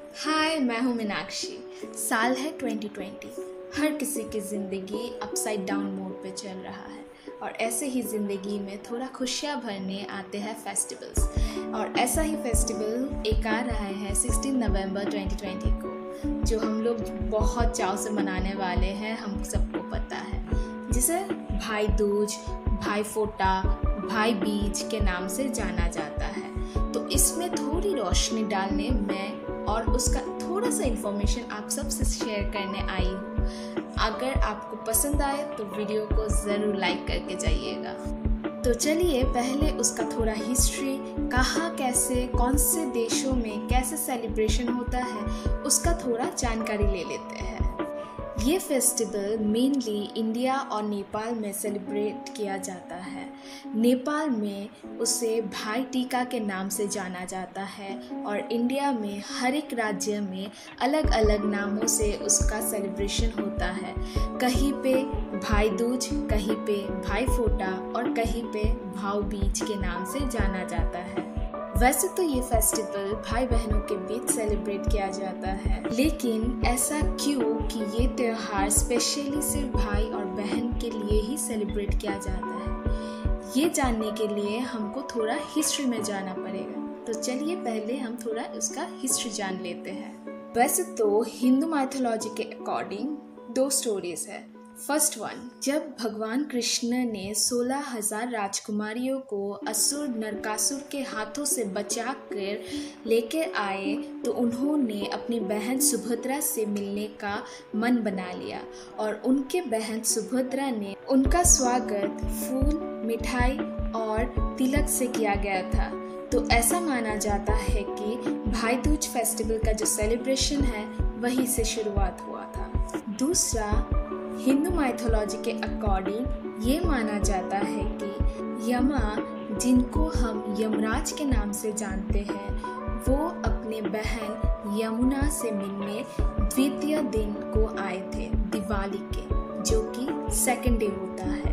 हाय, मैं हूँ मीनाक्षी। साल है 2020। हर किसी की ज़िंदगी अपसाइड डाउन मोड पे चल रहा है और ऐसे ही ज़िंदगी में थोड़ा खुशियाँ भरने आते हैं फेस्टिवल्स। और ऐसा ही फेस्टिवल एक आ रहा है 16 नवंबर 2020 को, जो हम लोग बहुत चाव से मनाने वाले हैं, हम सबको पता है, जिसे भाई दूज, भाई फोटा, भाई बीज के नाम से जाना जाता है। तो इसमें थोड़ी रोशनी डालने मैं और उसका थोड़ा सा इन्फॉर्मेशन आप सबसे शेयर करने आई हूँ। अगर आपको पसंद आए तो वीडियो को ज़रूर लाइक करके जाइएगा। तो चलिए पहले उसका थोड़ा हिस्ट्री, कहाँ कैसे कौन से देशों में कैसे सेलिब्रेशन होता है, उसका थोड़ा जानकारी ले लेते हैं। ये फेस्टिवल मेनली इंडिया और नेपाल में सेलिब्रेट किया जाता है। नेपाल में उसे भाई टीका के नाम से जाना जाता है और इंडिया में हर एक राज्य में अलग अलग नामों से उसका सेलिब्रेशन होता है। कहीं पे भाई दूज, कहीं पे भाई फोटा और कहीं पे भाव बीज के नाम से जाना जाता है। वैसे तो ये फेस्टिवल भाई बहनों के बीच सेलिब्रेट किया जाता है, लेकिन ऐसा क्यों कि ये त्योहार स्पेशली सिर्फ भाई और बहन के लिए ही सेलिब्रेट किया जाता है, ये जानने के लिए हमको थोड़ा हिस्ट्री में जाना पड़ेगा। तो चलिए पहले हम थोड़ा उसका हिस्ट्री जान लेते हैं। वैसे तो हिंदू माइथोलॉजी के अकॉर्डिंग दो स्टोरीज है। फर्स्ट वन, जब भगवान कृष्ण ने 16,000 राजकुमारियों को असुर नरकासुर के हाथों से बचा कर लेकर आए तो उन्होंने अपनी बहन सुभद्रा से मिलने का मन बना लिया और उनके बहन सुभद्रा ने उनका स्वागत फूल, मिठाई और तिलक से किया गया था। तो ऐसा माना जाता है कि भाई दूज फेस्टिवल का जो सेलिब्रेशन है वहीं से शुरुआत हुआ था। दूसरा, हिंदू माइथोलॉजी के अकॉर्डिंग ये माना जाता है कि यमा, जिनको हम यमराज के नाम से जानते हैं, वो अपने बहन यमुना से मिलने द्वितीय दिन को आए थे दिवाली के, जो कि सेकंड डे होता है।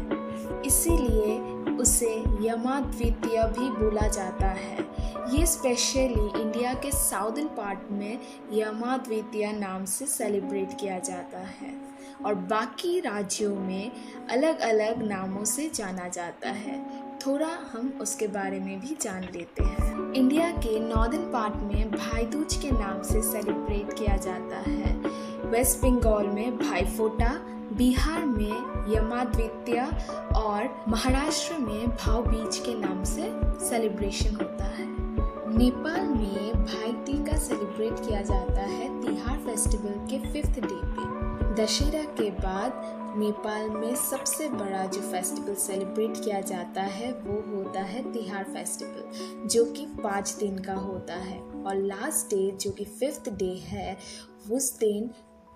इसीलिए उसे यमा द्वितीय भी बोला जाता है। ये स्पेशली इंडिया के साउदर्न पार्ट में यमा द्वितीय नाम से सेलिब्रेट किया जाता है और बाकी राज्यों में अलग अलग नामों से जाना जाता है। थोड़ा हम उसके बारे में भी जान लेते हैं। इंडिया के नॉर्दर्न पार्ट में भाई दूज के नाम से सेलिब्रेट किया जाता है। वेस्ट बंगाल में भाई फोटा, बिहार में यमा द्वितीय और महाराष्ट्र में भाव बीज के नाम से सेलिब्रेशन होता है। नेपाल में भाई टीका सेलिब्रेट किया जाता है तिहार फेस्टिवल के 5th डे पे। दशहरा के बाद नेपाल में सबसे बड़ा जो फेस्टिवल सेलिब्रेट किया जाता है वो होता है तिहार फेस्टिवल, जो कि 5 दिन का होता है और लास्ट डे जो कि 5th डे है, उस दिन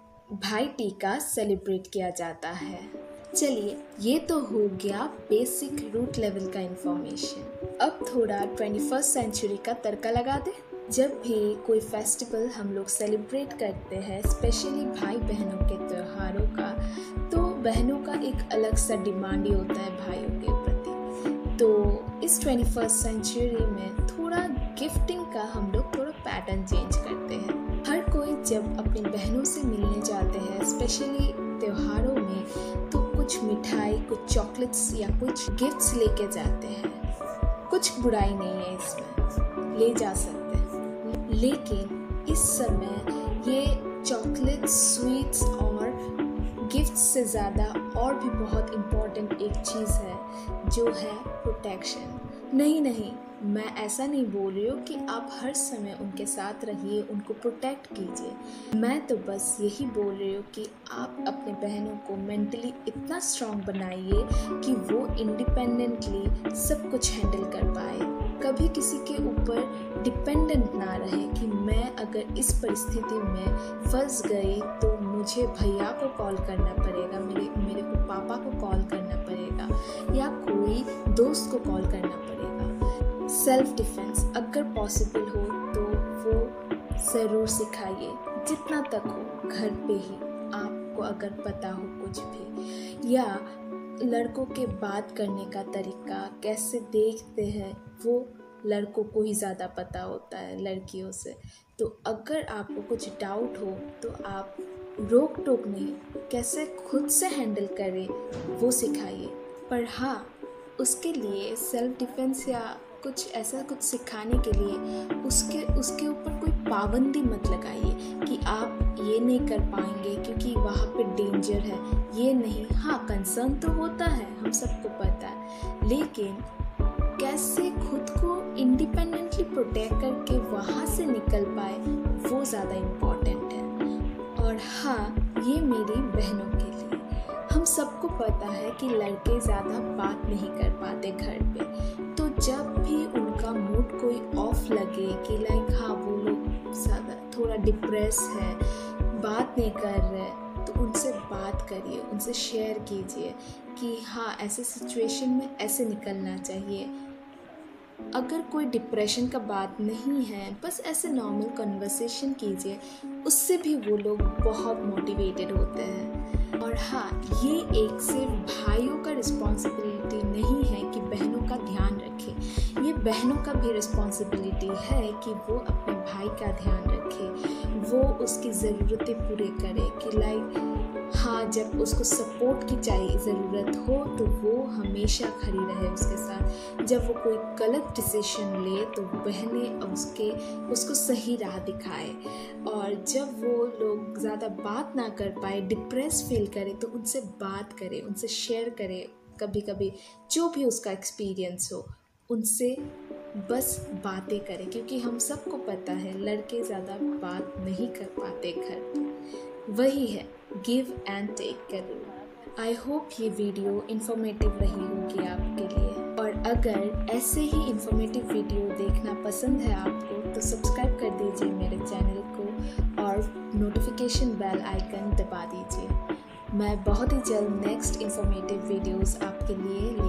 भाई टीका सेलिब्रेट किया जाता है। चलिए, ये तो हो गया बेसिक रूट लेवल का इंफॉर्मेशन। अब थोड़ा 21st सेंचुरी का तड़का लगा दे। जब भी कोई फेस्टिवल हम लोग सेलिब्रेट करते हैं, स्पेशली भाई बहनों के त्योहारों का, तो बहनों का एक अलग सा डिमांड ही होता है भाइयों के प्रति। तो इस 21st सेंचुरी में थोड़ा गिफ्टिंग का हम लोग थोड़ा पैटर्न चेंज करते हैं। हर कोई जब अपनी बहनों से मिलने जाते हैं, स्पेशली त्योहारों में, तो कुछ मिठाई, कुछ चॉकलेट्स या कुछ गिफ्ट्स लेके जाते हैं। कुछ बुराई नहीं है इसमें, ले जा सकते हैं, लेकिन इस समय ये चॉकलेट्स, स्वीट्स और गिफ्ट्स से ज़्यादा और भी बहुत इम्पॉर्टेंट एक चीज़ है, जो है प्रोटेक्शन। नहीं, मैं ऐसा नहीं बोल रही हूँ कि आप हर समय उनके साथ रहिए, उनको प्रोटेक्ट कीजिए। मैं तो बस यही बोल रही हूँ कि आप अपने बहनों को मेंटली इतना स्ट्रांग बनाइए कि वो इंडिपेंडेंटली सब कुछ हैंडल कर पाए, कभी किसी के ऊपर डिपेंडेंट ना रहे कि मैं अगर इस परिस्थिति में फंस गई तो मुझे भैया को कॉल करना पड़ेगा, मेरे को पापा को कॉल करना पड़ेगा या कोई दोस्त को कॉल करना पड़ेगा। सेल्फ डिफेंस अगर पॉसिबल हो तो वो ज़रूर सिखाइए, जितना तक हो घर पे ही। आपको अगर पता हो कुछ भी, या लड़कों के बात करने का तरीका कैसे देखते हैं, वो लड़कों को ही ज़्यादा पता होता है लड़कियों से। तो अगर आपको कुछ डाउट हो तो आप रोक टोक नहीं, कैसे खुद से हैंडल करें वो सिखाइए। पर हाँ, उसके लिए सेल्फ डिफेंस या कुछ ऐसा कुछ सिखाने के लिए उसके ऊपर कोई पाबंदी मत लगाइए कि आप ये नहीं कर पाएंगे क्योंकि वहाँ पे डेंजर है, ये नहीं। हाँ, कंसर्न तो होता है, हम सबको पता है, लेकिन कैसे खुद को इंडिपेंडेंटली प्रोटेक्ट करके वहाँ से निकल पाए वो ज़्यादा इम्पॉर्टेंट है। और हाँ, ये मेरी बहनों के लिए, हम सबको पता है कि लड़के ज़्यादा बात नहीं कर पाते घर पे, तो जब भी उनका मूड कोई ऑफ लगे कि लाइक हाँ वो लोग ज़्यादा थोड़ा डिप्रेस है, बात नहीं कर रहे, तो उनसे बात करिए, उनसे शेयर कीजिए कि हाँ ऐसे सिचुएशन में ऐसे निकलना चाहिए। अगर कोई डिप्रेशन का बात नहीं है, बस ऐसे नॉर्मल कन्वर्सेशन कीजिए, उससे भी वो लोग बहुत मोटिवेटेड होते हैं। और हाँ, ये एक सिर्फ भाइयों का रिस्पॉन्सिबिलिटी नहीं है कि बहनों का ध्यान रखें, ये बहनों का भी रिस्पॉन्सिबिलिटी है कि वो अपने भाई का ध्यान रखे, वो उसकी ज़रूरतें पूरे करे कि लाइक हाँ जब उसको सपोर्ट की चाहिए ज़रूरत हो तो वो हमेशा खड़ी रहे उसके साथ। जब वो कोई गलत डिसीजन ले तो बहनें उसको सही राह दिखाए। और जब वो लोग ज़्यादा बात ना कर पाए, डिप्रेस फील करे, तो उनसे बात करें, उनसे शेयर करें, कभी कभी जो भी उसका एक्सपीरियंस हो उनसे बस बातें करें, क्योंकि हम सबको पता है लड़के ज़्यादा बात नहीं कर पाते घर पे। वही है गिव एंड टेक का रूल। आई होप ये वीडियो इन्फॉर्मेटिव रही होगी आपके लिए, और अगर ऐसे ही इन्फॉर्मेटिव वीडियो देखना पसंद है आपको तो सब्सक्राइब कर दीजिए मेरे चैनल को और नोटिफिकेशन बेल आइकन दबा दीजिए। मैं बहुत ही जल्द नेक्स्ट इन्फॉर्मेटिव वीडियोस आपके लिए